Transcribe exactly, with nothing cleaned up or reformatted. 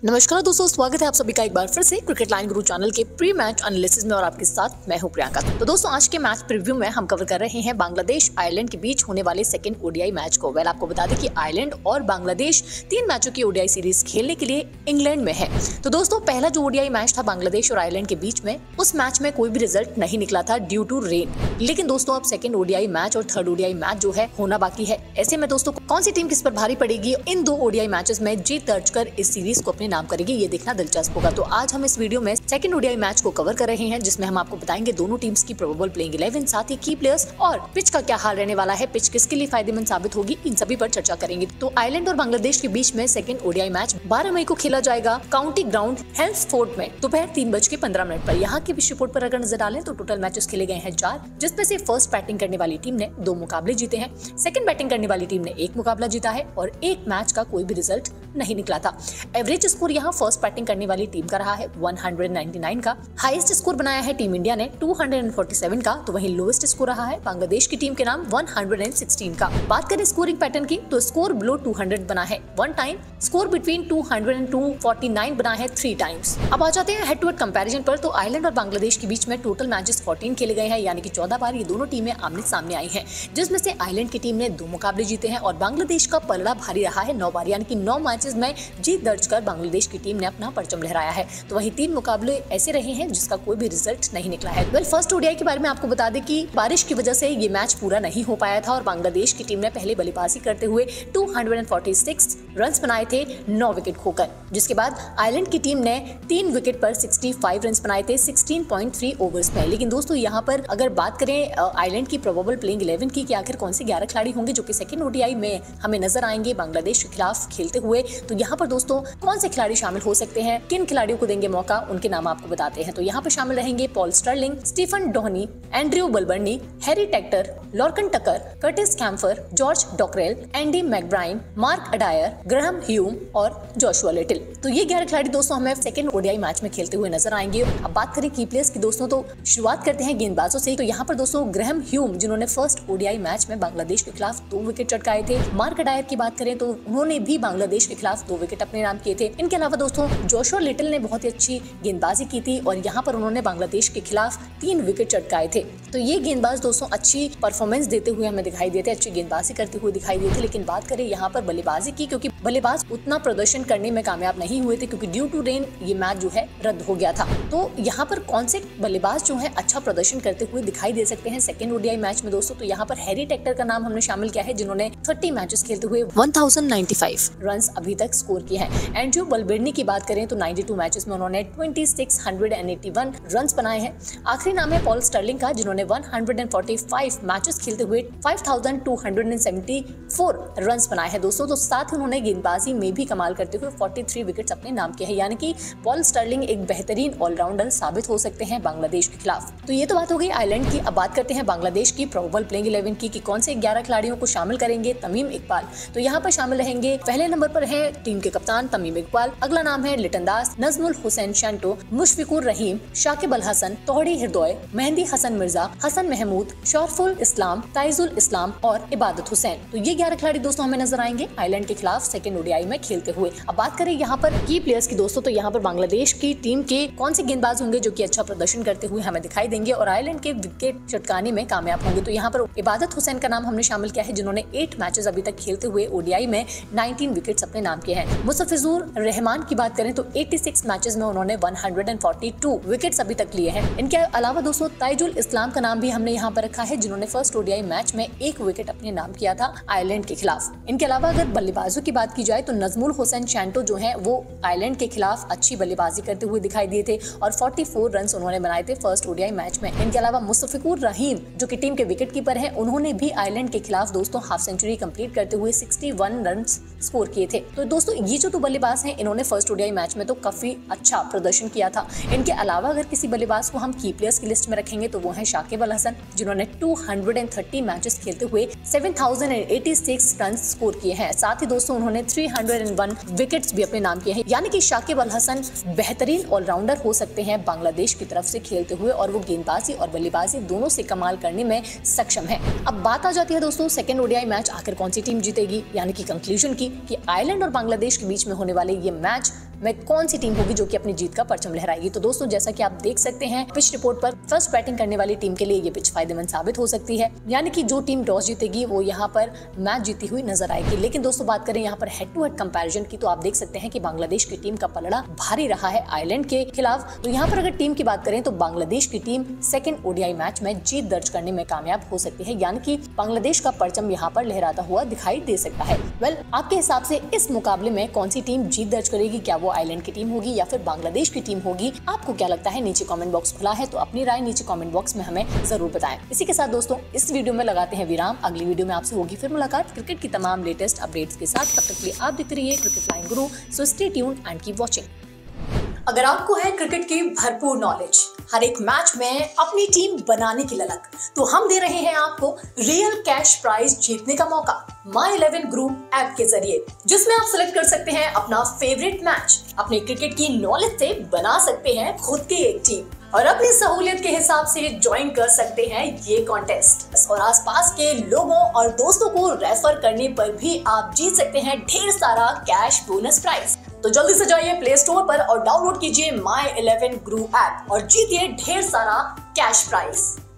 नमस्कार दोस्तों, स्वागत है आप सभी का एक बार फिर से क्रिकेट लाइन गुरु चैनल के प्री मैच एनालिसिस में और आपके साथ मैं हूं प्रियंका। तो दोस्तों आज के मैच प्रीव्यू में हम कवर कर रहे हैं बांग्लादेश आयरलैंड के बीच होने वाले सेकंड ओडीआई मैच को। वेल आपको बता दें कि आयरलैंड और बांग्लादेश तीन मैचों की ओडीआई सीरीज खेलने के लिए इंग्लैंड में है। तो दोस्तों पहला जो ओडीआई मैच था बांग्लादेश और आयरलैंड के बीच में, उस मैच में कोई भी रिजल्ट नहीं निकला था ड्यू टू रेन। लेकिन दोस्तों अब सेकंड ओडीआई मैच और थर्ड ओडीआई मैच जो है होना बाकी है। ऐसे में दोस्तों कौन सी टीम किस पर भारी पड़ेगी, इन दो ओडीआई मैचेस में जीत दर्ज कर इस सीरीज को अपने नाम करेगी, ये देखना दिलचस्प होगा। तो आज हम इस वीडियो में सेकंड ओडीआई मैच को कवर कर रहे हैं, जिसमें हम आपको बताएंगे दोनों टीम्स की प्रोबेबल प्लेइंग इलेवन, साथ ही की प्लेयर्स और पिच का क्या हाल रहने वाला है, पिच किसके लिए फायदेमंद साबित होगी, इन सभी पर चर्चा करेंगे। तो आयरलैंड और बांग्लादेश के बीच में सेकंड ओडीआई मैच बारह मई को खेला जाएगा काउंटी ग्राउंड हेल्म्सफोर्ड में दोपहर तीन बज के पंद्रह मिनट पर। यहाँ के विश्व रिपोर्ट पर अगर नजर डालें तो टोटल मैचेस खेले गए हैं चार, जिसमें से फर्स्ट बैटिंग करने वाली टीम ने दो मुकाबले जीते हैं, सेकंड बैटिंग करने वाली टीम ने एक मुकाबला जीता है और एक मैच का कोई भी रिजल्ट नहीं निकला था। एवरेज स्कोर यहाँ फर्स्ट बैटिंग करने वाली टीम का रहा है एक सौ निन्यानवे का, हाईएस्ट स्कोर बनाया है टीम इंडिया ने दो सौ सैंतालीस का, तो वहीं लोएस्ट स्कोर रहा है बांग्लादेश की टीम के नाम एक सौ सोलह का। बात करें स्कोरिंग पैटर्न की तो स्कोर बिलो दो सौ बना है वन टाइम, स्कोर बिटवीन दो सौ और दो सौ उनचास बना है थ्री टाइम्स। अब आ जाते हैं हेड टू हेड कंपैरिजन पर। तो आयरलैंड और बांग्लादेश के बीच में टोटल मैचेस चौदह खेले गए हैं, यानी कि चौदह बार ये दोनों टीमें आमने सामने आई हैं, जिसमें से आयरलैंड की टीम ने दो मुकाबले जीते हैं और बांग्लादेश का पलड़ा भारी रहा है नौ बार, यानी कि नौ मैचेस में जीत दर्ज कर बांग्लादेश की टीम ने अपना परचम लहराया है। तो वहीं तीन मुकाबले ऐसे रहे हैं जिसका कोई भी रिजल्ट नहीं निकला है। वेल फर्स्ट ओडीआई के बारे में आपको बता दें कि बारिश की वजह से ये मैच पूरा नहीं हो पाया था और बांग्लादेश की टीम ने पहले बल्लेबाजी करते हुए दो सौ छियालीस रन्स बनाए थे नौ विकेट खोकर, जिसके बाद आयरलैंड की टीम ने तीन विकेट पर पैंसठ रन्स बनाए थे सोलह पॉइंट तीन ओवर्स में। लेकिन दोस्तों यहाँ पर अगर बात करें आयरलैंड की प्रोबेबल प्लेइंग इलेवन की कि आखिर कौन से ग्यारह खिलाड़ी होंगे जो कि सेकंड ओडीआई में हमें नजर आएंगे बांग्लादेश के खिलाफ खेलते हुए, तो यहाँ पर दोस्तों कौन से खिलाड़ी शामिल हो सकते हैं, किन खिलाड़ियों को देंगे मौका, उनके नाम आपको बताते हैं। तो यहाँ पर शामिल रहेंगे Paul Stirling, Stephen Doheny, Andrew Balbirnie, Harry Tector, Lorcan Tucker, Curtis Campher, George Dockrell, Andy McBrine, Mark Adair, Graham Hume और जोशुआ लिटिल। तो ये ग्यारह खिलाड़ी दोस्तों हमें सेकंड ओडीआई मैच में खेलते हुए नजर आएंगे। अब बात करें की प्लेयर्स की दोस्तों, तो शुरुआत करते हैं गेंदबाजों से। तो यहाँ पर दोस्तों ग्राहम ह्यूम, जिन्होंने फर्स्ट ओडीआई मैच में बांग्लादेश के खिलाफ दो विकेट चटकाए थे। मार्क अडायर की बात करें तो उन्होंने भी बांग्लादेश के खिलाफ दो विकेट अपने नाम किए थे। इनके अलावा दोस्तों जोशुआ लिटिल ने बहुत ही अच्छी गेंदबाजी की थी और यहाँ पर उन्होंने बांग्लादेश के खिलाफ तीन विकेट चटकाए थे। तो ये गेंदबाज दोस्तों अच्छी परफॉर्मेंस देते हुए हमें दिखाई देते, अच्छी गेंदबाजी करते हुए दिखाई देते। लेकिन बात करें यहाँ पर बल्लेबाजी की, क्योंकि बल्लेबाज उतना प्रदर्शन करने में कामयाब नहीं हुए थे, क्योंकि ड्यू टू रेन ये मैच जो है रद्द हो गया था। तो यहाँ पर कौन से बल्लेबाज जो है अच्छा प्रदर्शन करते हुए दिखाई दे सकते हैं सेकंड ओडीआई मैच में दोस्तों, तो यहाँ पर हैरी टेक्टर का नाम हमने शामिल किया है, जिन्होंने तीस मैचेस खेलते हुए एक हज़ार पचानवे रन्स अभी तक स्कोर किए हैं। एंड्रयू बलबर्नी की बात करें तो बानवे मैचेस में उन्होंने छब्बीस सौ इक्यासी रन्स बनाए हैं। आखिरी नाम है पॉल स्टर्लिंग का, जिन्होंने एक सौ पैंतालीस मैचेस खेलते हुए पाँच हज़ार दो सौ चौहत्तर रन्स बनाए हैं दोस्तों। तो साथ ही उन्होंने गेंदबाजी में भी कमाल करते हुए तैंतालीस विकेट्स अपने नाम किए हैं, यानी कि पॉल स्टर्लिंग एक बेहतरीन ऑलराउंडर साबित हो सकते हैं बांग्लादेश के खिलाफ। तो ये तो बात हो गई आयरलैंड की। अब बात करते हैं बांग्लादेश की प्रोबेबल प्लेइंग इलेवन की कि कौन से ग्यारह खिलाड़ियों को शामिल करेंगे तमीम इकबाल। तो यहाँ पर शामिल रहेंगे, पहले नंबर पर है टीम के कप्तान तमीम इकबाल, अगला नाम है लिटन दास, नजमुल हुसैन शैंटो, मुशफिकुर रहीम, शाकिब अल हसन, तोहड़ी हृदय, मेहंदी हसन मिर्जा, हसन महमूद, शौरफुल इस्लाम, ताइजुल इस्लाम और इबादत हुसैन। तो ये ग्यारह खिलाड़ी दोस्तों हमें नजर आएंगे आयरलैंड के खिलाफ सेकंड ओडीआई में खेलते हुए। अब बात करें यहाँ पर की प्लेयर्स की दोस्तों, तो यहाँ पर बांग्लादेश की टीम के कौन से गेंदबाज होंगे जो कि अच्छा प्रदर्शन करते हुए हमें दिखाई देंगे और आयरलैंड के विकेट चटकाने में कामयाब होंगे। तो यहाँ पर इबादत हुसैन का नाम हमने शामिल किया है, जिन्होंने आठ मैचेस अभी तक खेलते हुए ओडीआई में उन्नीस विकेट्स अपने नाम किए हैं। मुस्तफिजुर रहमान की बात करें तो छियासी मैचेस में उन्होंने एक सौ बयालीस विकेट्स अभी तक लिए हैं। इनके अलावा दोस्तों ताइजुल इस्लाम का नाम भी हमने यहाँ पर रखा है, जिन्होंने फर्स्ट ओडीआई मैच में एक विकेट अपने नाम किया था आयरलैंड के खिलाफ। इनके अलावा अगर बल्लेबाजों की बात की जाए तो नजमुल हुसैन शैंटो जो है वो आयरलैंड के खिलाफ अच्छी बल्लेबाजी करते हुए दिखाई दिए थे और चौवालीस रन उन्होंने बनाए थे फर्स्ट ओडीआई मैच में। इनके अलावा मुस्तफिकुर रहीम जो कि टीम के विकेट कीपर हैं, उन्होंने भी आयरलैंड के खिलाफ दोस्तों हाफ सेंचुरी कंप्लीट करते हुए इकसठ रन स्कोर किए थे। तो दोस्तों ये जो दो बल्लेबाज हैं, इन्होंने फर्स्ट ओडीआई मैच में तो काफी अच्छा प्रदर्शन किया था। इनके अलावा अगर किसी बल्लेबाज को हम की प्लेयर्स की लिस्ट में रखेंगे तो वो है शाकिब अल हसन, जिन्होंने दो सौ तीस मैचेस खेलते हुए सात हज़ार छियासी रन स्कोर किए हैं। साथ ही दोस्तों उन्होंने तीन सौ एक विकेट्स भी अपने नाम किए हैं, यानी कि शाकिब अल हसन बेहतरीन ऑलराउंडर हो सकते हैं बांग्लादेश की तरफ से खेलते हुए और वो गेंदबाजी और बल्लेबाजी दोनों से कमाल करने में सक्षम है। अब बात आ जाती है दोस्तों सेकंड ओडीआई मैच आखिर कौन सी टीम जीतेगी, यानी कि कंक्लूजन की कि आयरलैंड और बांग्लादेश के बीच में होने वाले ये मैच में कौन सी टीम होगी जो कि अपनी जीत का परचम लहराएगी। तो दोस्तों जैसा कि आप देख सकते हैं पिच रिपोर्ट पर फर्स्ट बैटिंग करने वाली टीम के लिए ये पिच फायदेमंद साबित हो सकती है, यानी कि जो टीम टॉस जीतेगी वो यहाँ पर मैच जीती हुई नजर आएगी। लेकिन दोस्तों बात करें यहाँ पर हेड टू हेड कंपैरिजन की, तो आप देख सकते हैं कि बांग्लादेश की टीम का पलड़ा भारी रहा है आयरलैंड के खिलाफ। तो यहाँ पर अगर टीम की बात करें तो बांग्लादेश की टीम सेकंड ओडीआई मैच में जीत दर्ज करने में कामयाब हो सकती है, यानी कि बांग्लादेश का परचम यहाँ पर लहराता हुआ दिखाई दे सकता है। वेल well, आपके हिसाब से इस मुकाबले में कौन सी टीम जीत दर्ज करेगी? क्या वो आयरलैंड की टीम होगी या फिर बांग्लादेश की टीम होगी? आपको क्या लगता है? नीचे कमेंट बॉक्स खुला है, तो अपनी राय नीचे कमेंट बॉक्स में हमें जरूर बताएं। इसी के साथ दोस्तों इस वीडियो में लगाते हैं विराम। अगली वीडियो में आपसे होगी फिर मुलाकात क्रिकेट की तमाम लेटेस्ट अपडेट्स के साथ। तब तक के लिए आप देखते रहिए cricket flying guru. So stay tuned and keep watching. अगर आपको है क्रिकेट की भरपूर नॉलेज, हर एक मैच में अपनी टीम बनाने की ललक, तो हम दे रहे हैं आपको रियल कैश प्राइज जीतने का मौका माई इलेवन ग्रुप ऐप के जरिए, जिसमें आप सिलेक्ट कर सकते हैं अपना फेवरेट मैच। अपने क्रिकेट की नॉलेज से बना सकते हैं खुद की एक टीम और अपनी सहूलियत के हिसाब से ज्वाइन कर सकते हैं ये कॉन्टेस्ट। और आसपास के लोगों और दोस्तों को रेफर करने पर भी आप जीत सकते हैं ढेर सारा कैश बोनस प्राइज। तो जल्दी से जाइए प्ले स्टोर पर और डाउनलोड कीजिए माई इलेवन ग्रुप ऐप और जीतिए ढेर सारा कैश प्राइज।